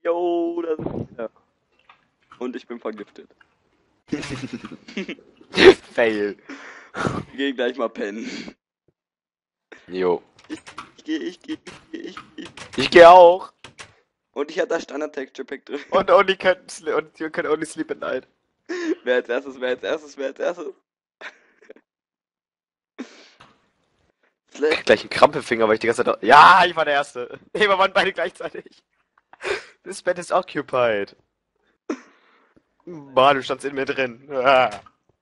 Jo, da sind wir wieder. Und ich bin vergiftet. Fail. Wir gehen gleich mal pennen. Jo. Ich gehe. Ich gehe auch. Und ich hatte das Standard-Texture Pack drin. Und you can only sleep at night. Wer als erstes? Ich krieg gleich einen Krampelfinger, weil ich die ganze Zeit... Ja, ich war der Erste. Nee, wir waren beide gleichzeitig. This bed is occupied. Boah, du standst in mir drin. Ah.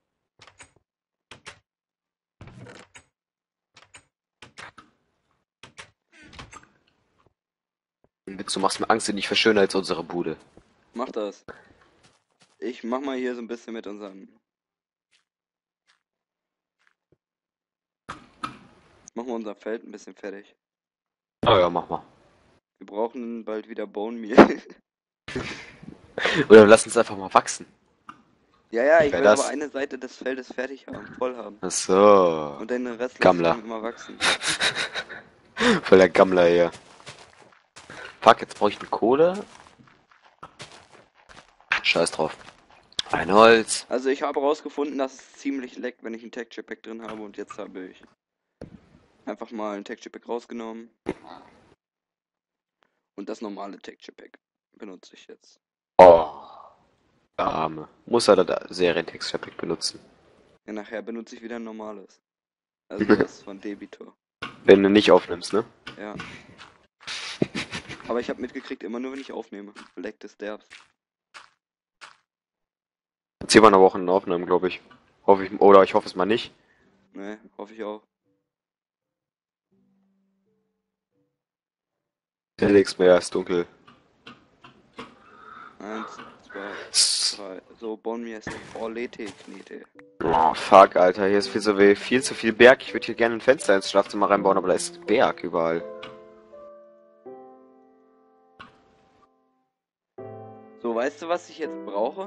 Du machst mir Angst, und ich verschöne als unsere Bude. Mach das. Ich mach mal hier so ein bisschen mit unserem... Machen wir unser Feld ein bisschen fertig. Oh ja, mach mal. Wir brauchen bald wieder Bone Meal. Oder lass uns einfach mal wachsen. Ja, ich Wer will das? aber eine Seite des Feldes fertig haben, voll haben. Ach so. Und den Rest lasse ich Gammler. dann immer wachsen. Voll der Gammler hier. Fuck, jetzt brauche ich eine Kohle. Scheiß drauf. Ein Holz. Also ich habe herausgefunden, dass es ziemlich leckt, wenn ich ein Texture Pack drin habe, und jetzt habe ich einfach mal ein Texture Pack rausgenommen. Und das normale Texture Pack benutze ich jetzt. Oh. Der Arme. Muss er da Serientext Pack benutzen. Ja, nachher benutze ich wieder ein normales. Also das von Debitor. Wenn du nicht aufnimmst, ne? Ja. Aber ich habe mitgekriegt, immer nur wenn ich aufnehme. Leckt es derbst. Jetzt hier waren aber auch in Aufnahmen, glaube ich. Hoffe ich. Oder ich hoffe es mal nicht. Ne, hoffe ich auch. Felix, mehr ist dunkel. 1, 2, 3. So, bauen wir jetzt Knete. Oh, fuck, Alter. Hier ist viel zu viel Berg. Ich würde hier gerne ein Fenster ins Schlafzimmer reinbauen, aber da ist Berg überall. So, weißt du, was ich jetzt brauche?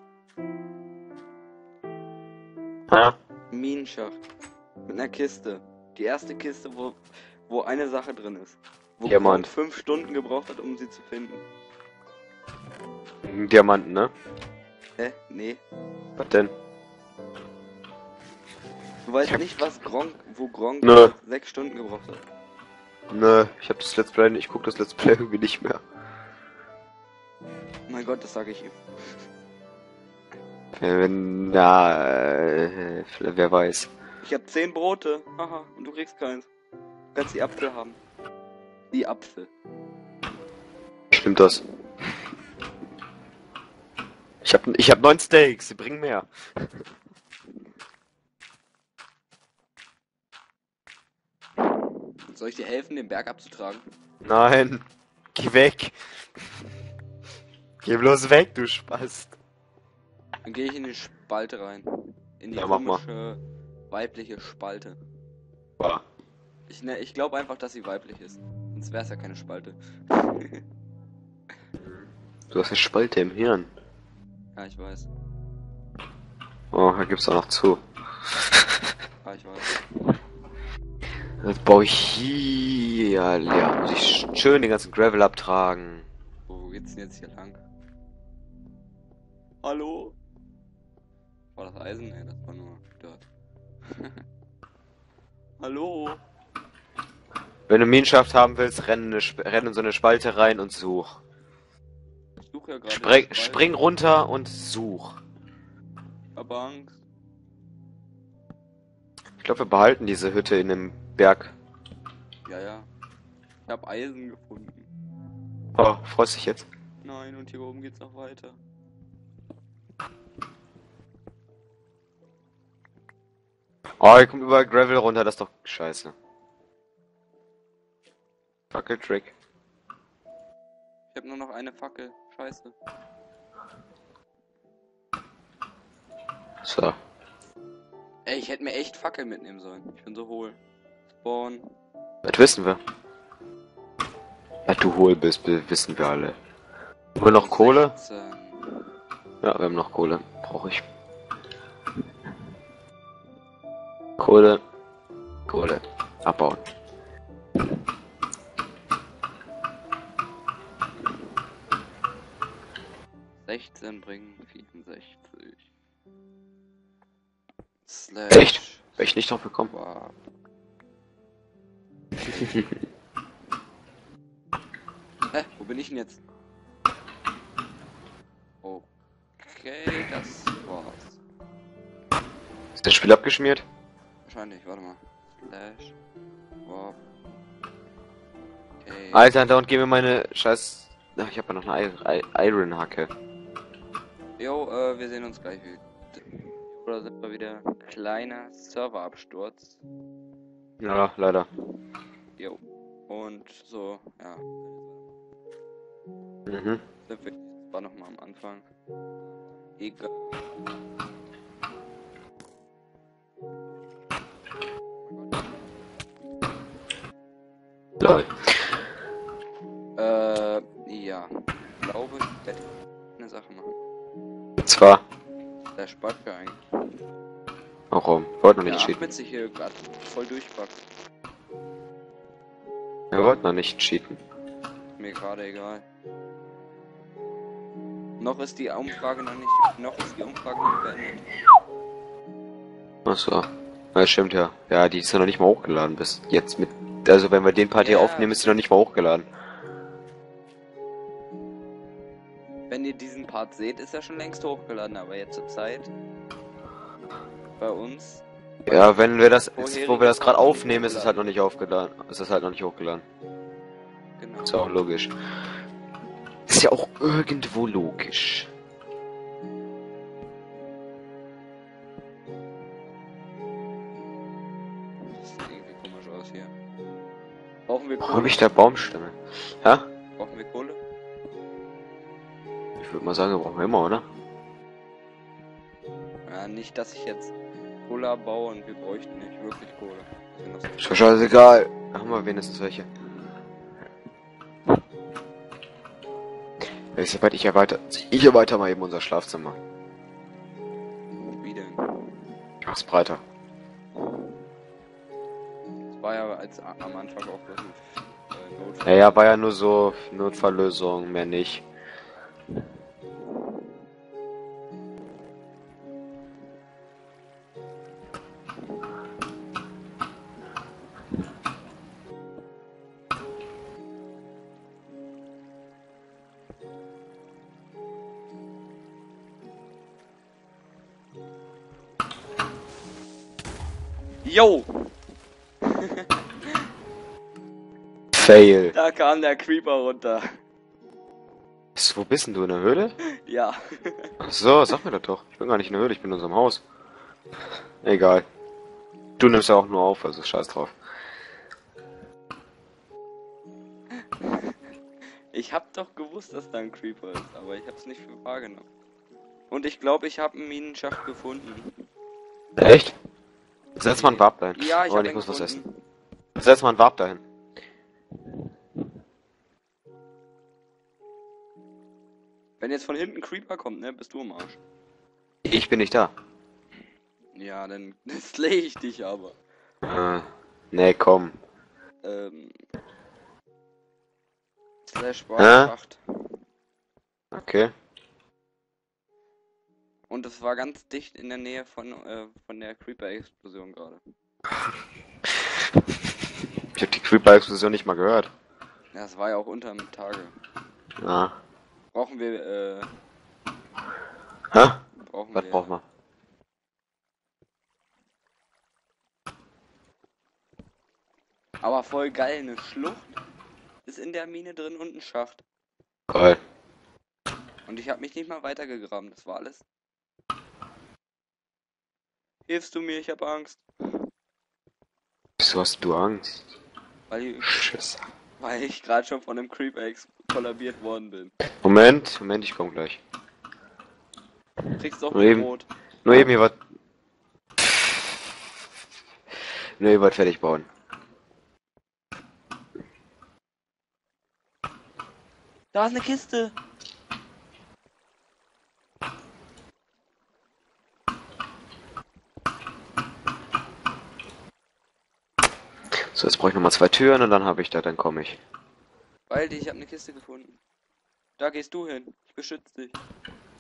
Ja. Minenschacht. Mit einer Kiste. Die erste Kiste, wo eine Sache drin ist. Wo Diamant. Gronk 5 Stunden gebraucht hat, um sie zu finden. Diamanten, ne? Hä? Nee. Was denn? Du weißt nicht, wo Gronk Nö. 6 Stunden gebraucht hat. Nö, ich hab das Let's Play, ich guck das Let's Play irgendwie nicht mehr. Mein Gott, das sage ich ihm. Wer weiß. Ich habe 10 Brote. Haha, und du kriegst keins. Du kannst die Apfel haben. Die Apfel. Stimmt das? Ich hab 9 Steaks, sie bringen mehr. Soll ich dir helfen, den Berg abzutragen? Nein, geh weg. Geh bloß weg, du Spast. Dann gehe ich in die Spalte rein. In die Ja, mach mal. komische weibliche Spalte. Boah. Ich glaube einfach, dass sie weiblich ist. Sonst wäre es ja keine Spalte. Du hast eine Spalte im Hirn. Ja, ich weiß. Oh, da gibt's auch noch zu. Ja, ich weiß. Jetzt baue ich hier leer. Muss ich schön den ganzen Gravel abtragen. Wo geht's denn jetzt hier lang? Hallo? War das Eisen? Ne, das war nur Dirt. Hallo? Wenn du Minenschaft haben willst, renn in so eine Spalte rein und such. Ich suche ja gerade. Spring runter und such. Ich hab Angst. Ich glaube, wir behalten diese Hütte in dem Berg. Ja. Ich hab Eisen gefunden. Oh, freust dich jetzt? Nein, und hier oben geht's noch weiter. Oh, hier kommt überall Gravel runter, das ist doch scheiße. Fackeltrick. Ich hab nur noch eine Fackel. Scheiße. So. Ey, ich hätte mir echt Fackeln mitnehmen sollen. Ich bin so hohl. Spawn. Das wissen wir. Dass du hohl bist, wissen wir alle. Haben wir noch Kohle? 16. Ja, wir haben noch Kohle. Brauche ich. Kohle. Abbauen. 16 bringen 64. Echt? Wäre ich nicht drauf gekommen. Wow. Wo bin ich denn jetzt? Okay, das war's. Ist das Spiel abgeschmiert? Wahrscheinlich, warte mal. Slash. Wow. Okay. Alter, dauernd gib mir meine scheiß... Ach, ich habe ja noch eine Iron-Hacke. Jo, wir sehen uns gleich wieder. Oder sind wir wieder? Kleiner Serverabsturz. Ja, leider. Jo. Und so, ja. Mhm. Sind wir zwar nochmal am Anfang. Egal. Lol. Ja. Ich glaube, ich werde eine Sache machen. Und zwar... Der Spatke eigentlich. Warum? Wollten noch Der nicht cheaten. Ahmed sich hier gerade voll durchbackt. Wir wollten noch nicht cheaten. Mir gerade egal. Noch ist die Umfrage noch nicht beendet. Achso. Ja, stimmt ja. Ja, die ist ja noch nicht mal hochgeladen bis jetzt mit... Also wenn wir den Part hier Ja. aufnehmen, ist sie noch nicht mal hochgeladen. Wenn ihr diesen Part seht, ist er schon längst hochgeladen, aber jetzt zur Zeit bei uns. Ja, wenn wir das, Vorherige wo wir das gerade Folgen aufnehmen, ist es halt noch nicht aufgeladen. Ist es halt noch nicht hochgeladen. Genau. Ist ja auch logisch. Ist ja auch irgendwo logisch. Das sieht irgendwie komisch aus hier. Brauchen wir Warum Kohle? habe ich da Baumstämme? Ja? Brauchen wir Kohle? Ich würde mal sagen, wir brauchen wir immer, oder? Ja, nicht, dass ich jetzt Kohle abbaue und wir bräuchten nicht wirklich Kohle. Das noch so- Ist mir scheißegal. Haben wir wenigstens welche. Ich erweitere mal eben unser Schlafzimmer. Wie denn? Ich mach's breiter. Das war ja am Anfang auch bloß ein Notfall. Naja, war ja nur so Notfalllösung, mehr nicht. Yo! Fail. Da kam der Creeper runter. Wo bist denn du, in der Höhle? Ja. Ach so, sag mir das doch. Ich bin gar nicht in der Höhle, ich bin in unserem Haus. Egal. Du nimmst ja auch nur auf, also scheiß drauf. Ich hab doch gewusst, dass da ein Creeper ist, aber ich hab's nicht für wahrgenommen. Und ich glaube, ich habe einen Minenschacht gefunden. Echt? Setz mal ein Warp dahin. Ja, ich Oh, habe ich ihn muss was gefunden. essen. Setz mal ein Warp dahin. Wenn jetzt von hinten ein Creeper kommt, ne, bist du im Arsch. Ich bin nicht da. Ja, dann slay ich dich aber. Nee, komm. Slash Schacht. Okay. Und es war ganz dicht in der Nähe von der Creeper-Explosion gerade. Ich hab die Creeper-Explosion nicht mal gehört. Ja, es war ja auch unterm Tage. Ja. Brauchen wir, Hä? brauchen Was wir. brauchen wir? Aber voll geil, eine Schlucht ist in der Mine drin und ein Schacht. Geil. Und ich habe mich nicht mal weitergegraben, das war alles. Hilfst du mir, ich habe Angst. Wieso hast du Angst? Weil Scheiße. ich gerade schon von einem Creeper kollabiert worden bin. Moment, ich komm gleich. Du kriegst doch Nur eben. Brot. Nur eben hier was. Nur eben was fertig bauen. Da ist eine Kiste. So, jetzt brauche ich nochmal 2 Türen und dann habe ich da, dann komme ich. Weil ich habe eine Kiste gefunden. Da gehst du hin. Ich beschütze dich.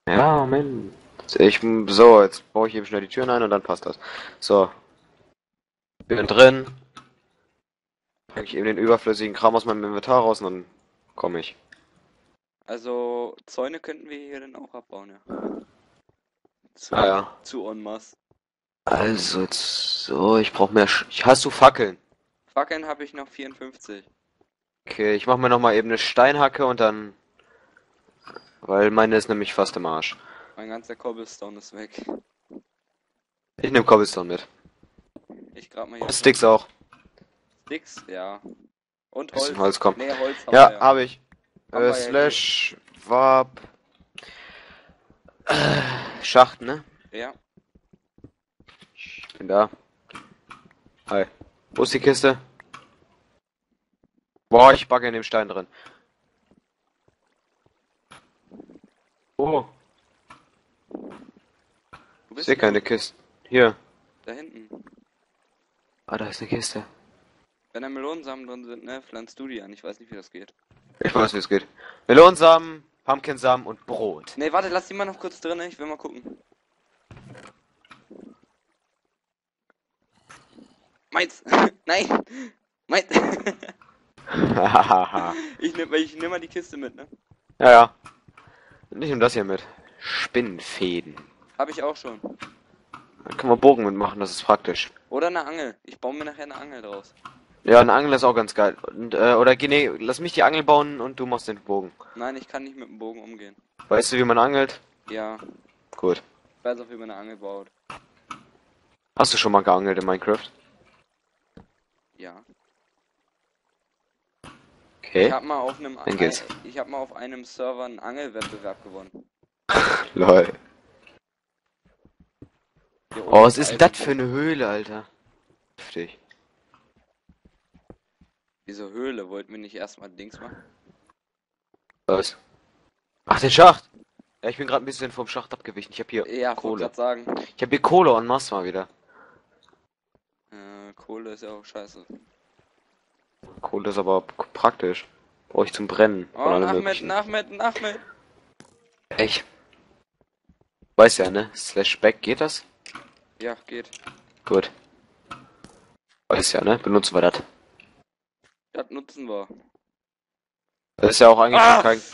Ja, Moment. So, jetzt baue ich eben schnell die Türen ein und dann passt das. So, bin drin. Packe ich eben den überflüssigen Kram aus meinem Inventar raus und dann komme ich. Also, Zäune könnten wir hier dann auch abbauen, ja. Ah ja. Zu en masse. Also, jetzt so, ich brauche mehr. Hast du Fackeln? Fackeln habe ich noch 54. Okay, ich mache mir nochmal eben eine Steinhacke und dann. Weil meine ist nämlich fast im Arsch. Mein ganzer Cobblestone ist weg. Ich nehme Cobblestone mit. Ich grab mal hier. Und Sticks auch. Sticks, ja. Und Bisschen Holz. Holz kommt. Nee, Holz haben Ja, wir ja. habe ich. Haben wir ja Slash Warp. Schacht, ne? Ja. Ich bin da. Hi. Wo ist die Kiste? Boah, ich backe in dem Stein drin. Oh, Wo ich bist sehe du? keine Kiste. Hier. Da hinten. Ah, da ist eine Kiste. Wenn da Melonensamen drin sind, ne, pflanzt du die an. Ich weiß nicht, wie das geht. Ich weiß, wie es geht. Melonsamen, Pumpkinsamen und Brot. Ne, warte, lass die mal noch kurz drin, ne? Ich will mal gucken. Meins! Nein! Meins! Hahaha. ich nehm mal die Kiste mit, ne? Ja, ja. Und ich nehme das hier mit. Spinnfäden. Hab ich auch schon. Da kann man Bogen mitmachen, das ist praktisch. Oder eine Angel. Ich baue mir nachher eine Angel draus. Ja, eine Angel ist auch ganz geil. Und, oder nee, lass mich die Angel bauen und du machst den Bogen. Nein, ich kann nicht mit dem Bogen umgehen. Weißt du, wie man angelt? Ja, Gut. ich weiß auch, wie man eine Angel baut. Hast du schon mal geangelt in Minecraft? Ja. Okay. Ich habe mal auf einem Dann geht's. ich habe mal auf einem Server einen Angelwettbewerb gewonnen. Lol. Hier oben Oh, was ist denn das Eisen. für eine Höhle, Alter? Heftig. Diese Höhle, wollten wir nicht erstmal Dings machen? Was? Ach, den Schacht! Ja, ich bin gerade ein bisschen vom Schacht abgewichen. Ich habe hier Ja, wollte Kohle. grad sagen. Ich habe hier Kohle und Mass mal wieder. Kohle ist ja auch scheiße. Kohle ist aber praktisch. Brauche ich zum Brennen. Oh, Von allem Nachmed, möglichen. Nachmed. Echt? Weiß ja, ne? Slash back, geht das? Ja, geht. Gut. Weiß ja, ne? Benutzen wir das. Das nutzen wir. Das ist ja auch eigentlich Ah! schon kein...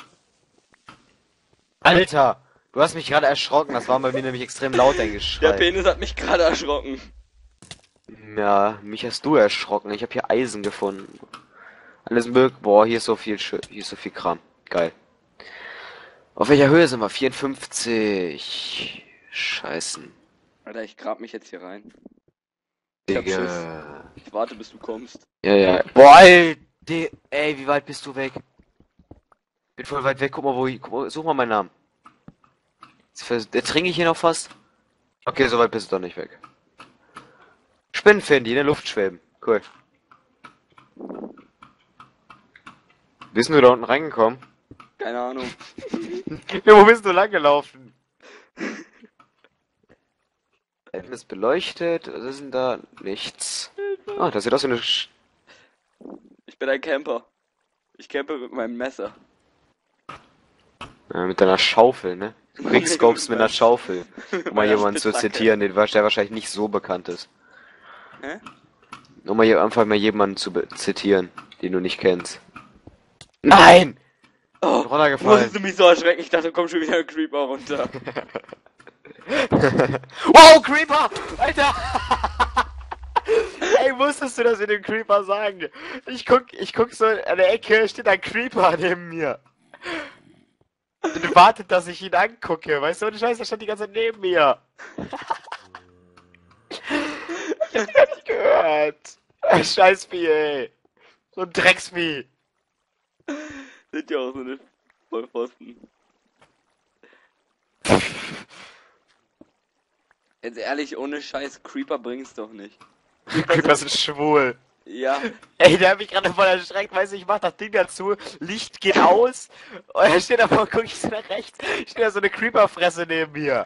Alter! Du hast mich gerade erschrocken. Das war bei mir nämlich extrem laut, dein Der Geschrei. Penis hat mich gerade erschrocken. Ja, mich hast du erschrocken. Ich habe hier Eisen gefunden. Alles möglich. Boah, hier ist so viel hier ist so viel Kram. Geil. Auf welcher Höhe sind wir? 54. Scheißen. Alter, ich grab mich jetzt hier rein. Ich hab Digga. Ich warte, bis du kommst. Ja, ja. Boah, Alter. Ey, wie weit bist du weg? Bin voll weit weg. Guck mal, guck mal, such mal meinen Namen. Jetzt ertrinke ich hier noch fast. Okay, so weit bist du doch nicht weg. Spinnenfäden, die in der Luft schweben. Cool. Bist du da unten reingekommen? Keine Ahnung. Ja, wo bist du langgelaufen? Ist beleuchtet, was ist denn da? Nichts. Ah, das sieht aus wie eine... Ich bin ein Camper. Ich campe mit meinem Messer. mit deiner Schaufel, ne? Quickscopes mit einer Schaufel. Um mal jemanden zu zitieren, der wahrscheinlich nicht so bekannt ist. Hä? Um mal einfach mal jemanden zu zitieren, den du nicht kennst. Nein! Oh, Runtergefallen. musstest du mich so erschrecken? Ich dachte, komm schon wieder ein Creeper runter. Wow, Creeper! Alter! Ey, musstest du das in dem Creeper sagen? Ich guck so an der Ecke, steht ein Creeper neben mir. Und wartet, dass ich ihn angucke. Weißt du, ohne Scheiß, der stand die ganze Zeit neben mir. Ich hab gar nicht gehört. Scheißvieh, ey. So ein Drecksvieh. Sind ja auch so eine Vollpfosten. Jetzt ehrlich, ohne Scheiß, Creeper bringt's doch nicht. Creeper sind schwul. Ja, Ey, der hat mich gerade voll erschreckt, weißt du, ich mach das Ding dazu, Licht geht aus, und er steht davor, guck ich so nach rechts, steht da so eine Creeper-Fresse neben mir.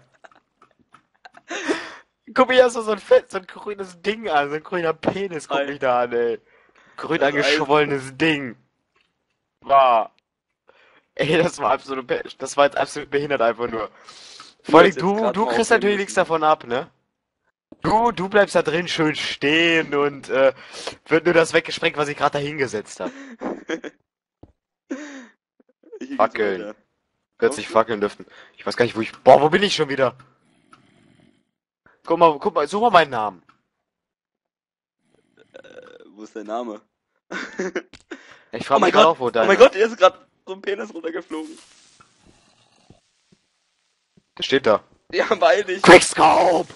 Guck mich erst so ein grünes Ding an, so ein grüner Penis, guck mich da an, ey. Grün Das angeschwollenes Ding. Wow. Ey, das war jetzt absolut behindert einfach nur. Du Vor allem hättest jetzt grad du mal kriegst aufnehmen natürlich nichts müssen. davon ab, ne? Du bleibst da drin schön stehen und wird nur das weggesprengt, was ich gerade da hingesetzt habe. Hier geht's Fackeln. weiter. Wird Kommst sich du? fackeln dürften. Ich weiß gar nicht, wo ich. Boah, wo bin ich schon wieder? Guck mal, such mal meinen Namen. Wo ist dein Name? Ich Oh frage mein mich gerade Gott! auch, wo Oh mein deiner. Gott, dir ist gerade so ein Penis runtergeflogen. Der steht da. Ja, weil ich. Quickscope!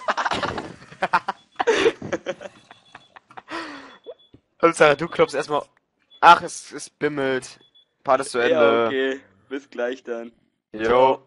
Hauptsache, du klopfst erstmal. Ach, es bimmelt. Part ist zu Ja, Ende. okay. Bis gleich dann. Jo.